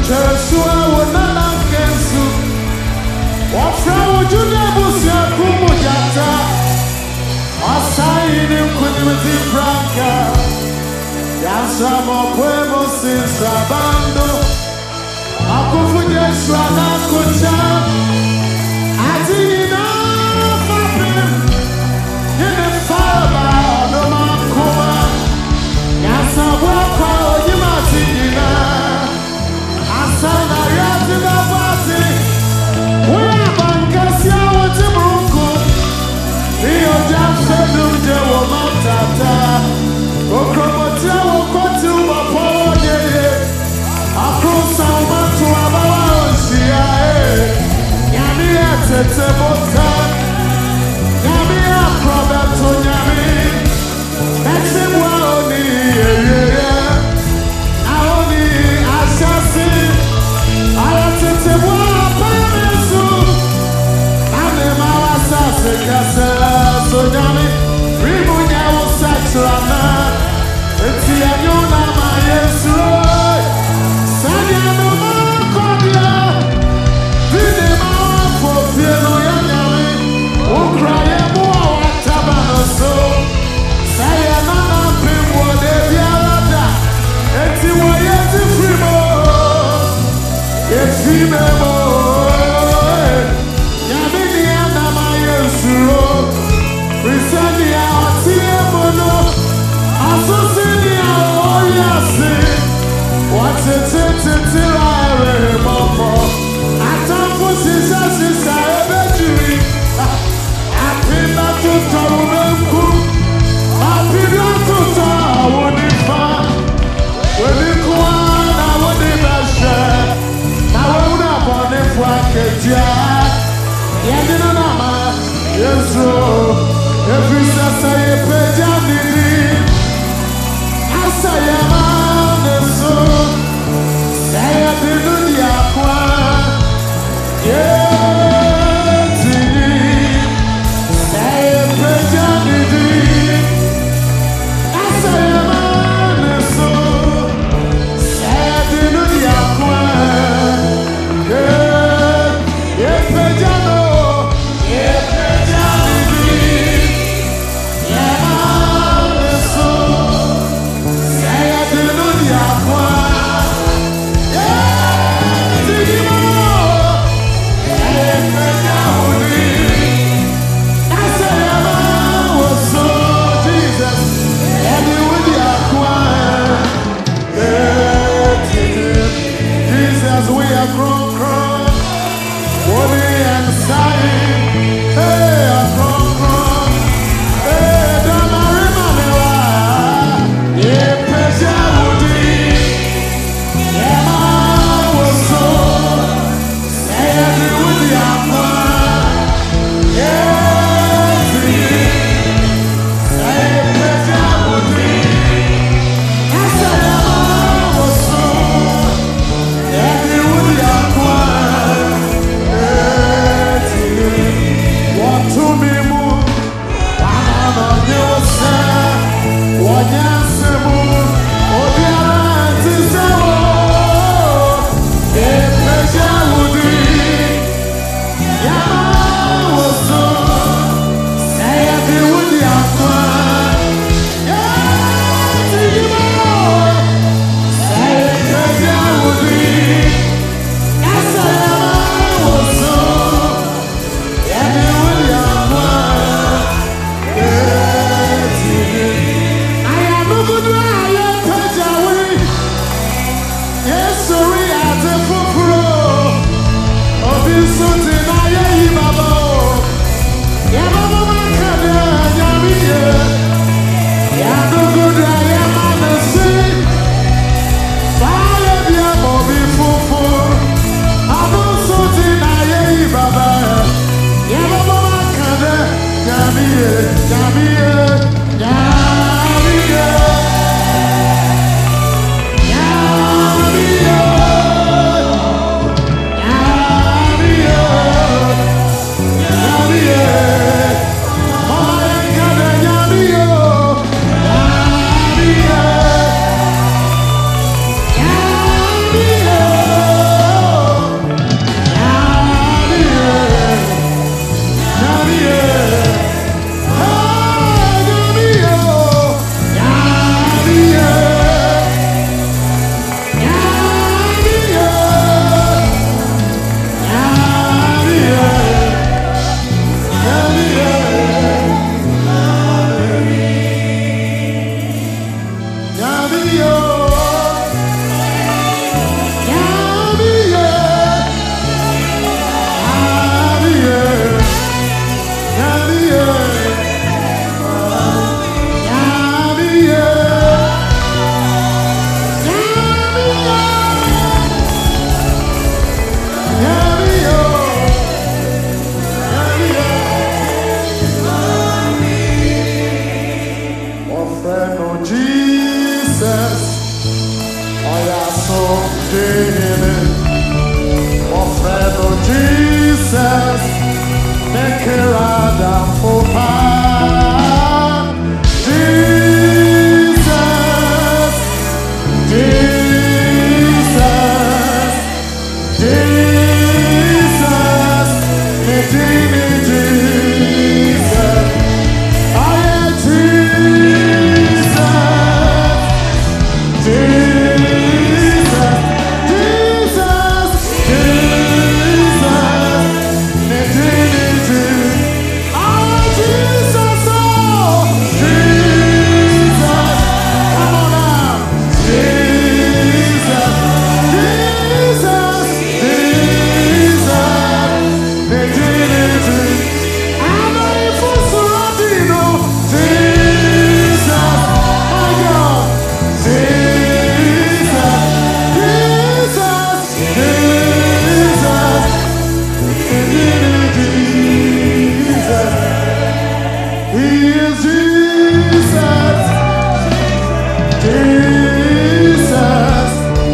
Joshua will not cancel. What from Judah Busia Kumujata? Assign him with Franca. Yasamo Pueblos in Sabando. Akufu Joshua Nakucha. Adina Fapim. In the Faba, no Makuma. Yasabo Yimatina. Asana Yatina Fati. We are Bankasia with the Bruku. Rio Jackson, Joe Matata. Okromotia will cut to a pony. Across our man to our Sia. Yamia Tetemota. Yamia Proberto Yami. That's him well, Aoni Ashasi. Alatetemwa Pamesu. Anema Sase Kasa. So Yami. Rimunya will saturana. It's Yanyona Mayesu. Sanyano Makodia. Videma for Piano Yanyami. Ukraya Mua Tabano so. Sayanana Pimwa de Vialada. Eti Wayeti Frimo. Eti Memo. Yamini Anama Yesu. Risania Atiamono. Asosinia Oyasi. What's it I Mopo? Atafu Sisa Ebejuri. Apina to Tarumenku. Apina to Tawunifa. Welikuana Wunibasha. Nawuna Bonifwa Ketia. Yadina Nama. Yesu. Efisa Saye Pejadini. Asayama Neso. Saya Dinudia Kwa. Yetini. Saye Pejadini. Asayama Neso. Saya Dinudia Kwa. Yepejano. Jesus, make a radar for power. Jesus, Jesus, Jesus, Medini Jesus, I am Jesus, Jesus, Jesus, Jesus, Medini Jesus, I am Jesus, oh, Jesus, come on now, Jesus, Jesus, Jesus, Medini Jesus, I'm a Fusuradino, Jesus, my God, Jesus, Jesus, Jesus, Medini Jesus, He is Jesus, Jesus,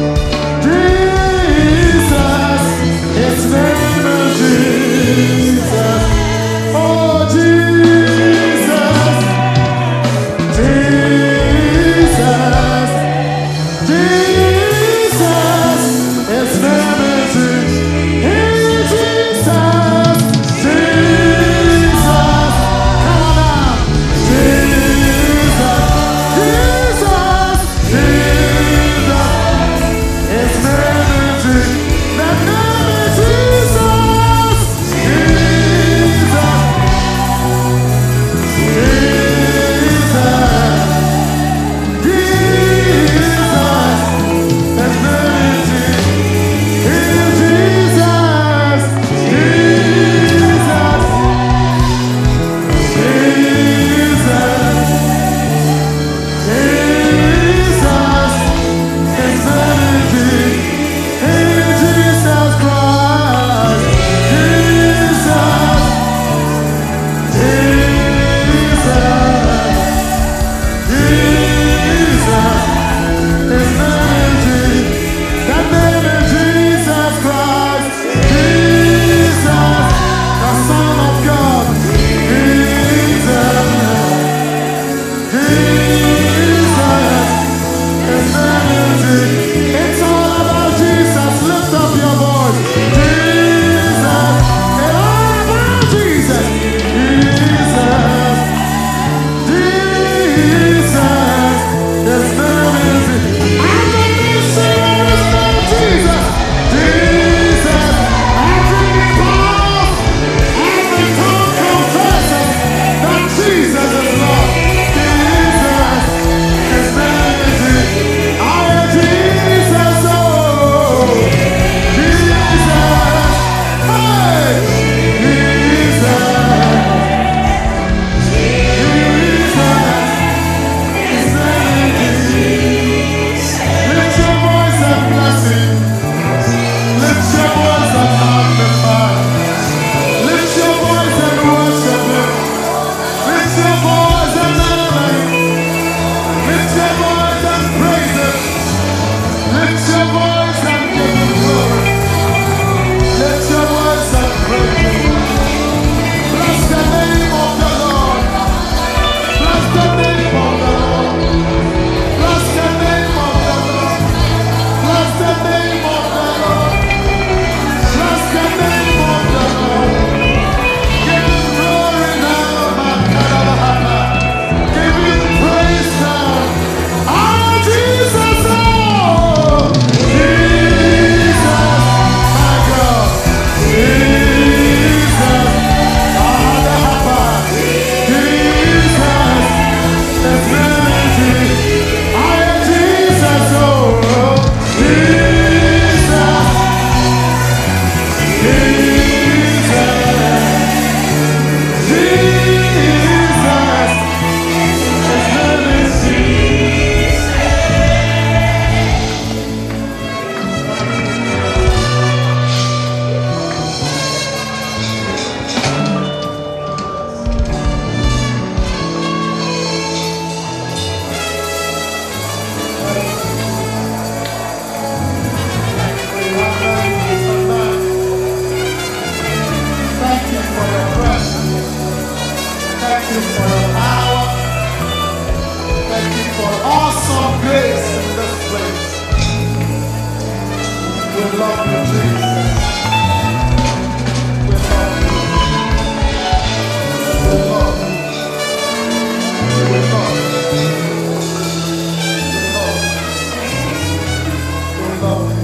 Jesus, His name is Jesus. Oh Jesus, Jesus, Jesus, His name is Jesus, Jesus, come on now, Jesus, Jesus, Jesus, His name is the name is Jesus, Jesus. It's all about Jesus. Lift up your voice. Jesus. It's all about Jesus. Jesus. Jesus. His name is I'm the mission of Jesus. Jesus. Every power, every tongue confesses that Jesus is Lord. Jesus. His name is I am Jesus. Oh, Jesus. Hey, Jesus. Jesus. His name is lift your voice and bless Him. Lift your voice and magnify. Lift your voice and worship Him. Lift your voice and honor Him. Lift your voice and praise Him. Lift your voice and give Him glory. Lift your voice and praise Him. Bless the name of the Lord. Bless the name of the Lord. Bless the name of the Lord. Bless the name of the Lord. Bless the name of the Lord. Give Him glory now, Makarabahana. Give Him praise now. Ah, Jesus, oh, Jesus, my God, Jesus, Ahadahaba, Jesus, for awesome grace in this place. We love you, Jesus. We love you. We love you. We love you. We love you.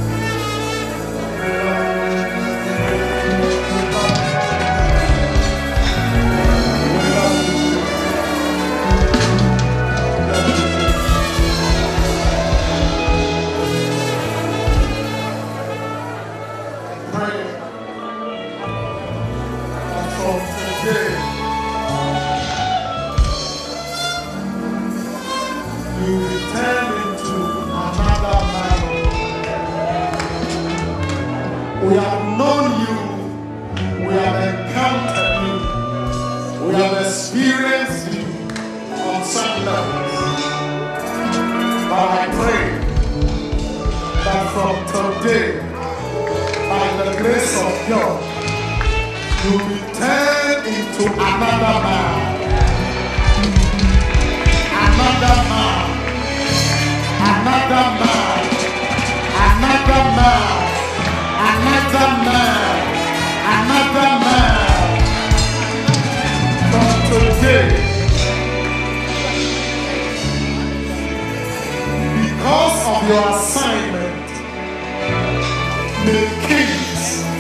We have known you, we have encountered you, we have experienced you on some levels. But I pray that from today, by the grace of God, you will be turned into another man. Another man. Another man. Another man. Another man, another man. From today, because of your assignment, may kings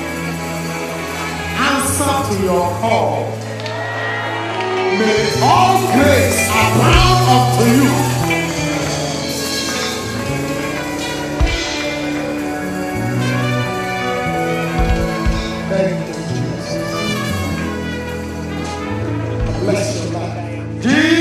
answer to your call. May all grace abound unto you. Thank you, Jesus. Bless your life.